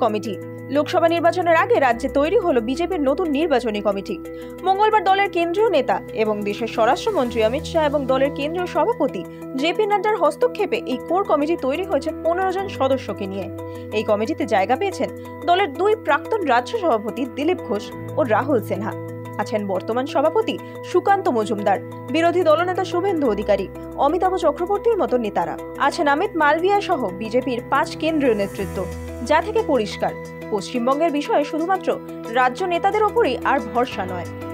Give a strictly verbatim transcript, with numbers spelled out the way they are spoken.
Committee. Lok Sabha নির্বাচনের আগে রাজ্যে তৈরি হলো বিজেপির নতুন নির্বাচনী কমিটি। মঙ্গলবার দলের কেন্দ্রীয় নেতা এবং দেশের স্বরাষ্ট্রমন্ত্রী অমিত শাহ এবং দলের কেন্দ্রীয় সভাপতি জেপি নাড্ডার হস্তক্ষেপে এই কোর কমিটি তৈরি হয়েছে পনেরো জন সদস্যকে নিয়ে। এই কমিটিতে জায়গা পেয়েছেন দলের দুই প্রাক্তন রাজ্য সভাপতি দিলীপ ঘোষ ও রাহুল সিনহা, আছেন বর্তমান সভাপতি সুকান্ত মজুমদার, বিরোধী দলনেতা শুভেন্দু অধিকারী, অমিতাভ চক্রবর্তীর মতো নেতারা, আছেন অমিত মালভিয়া সহ বিজেপির পাঁচ কেন্দ্রীয় নেতৃত্ব। যা থেকে পরিষ্কার, পশ্চিমবঙ্গের বিষয়ে শুধুমাত্র রাজ্য নেতাদের ওপরই আর ভরসা নয়,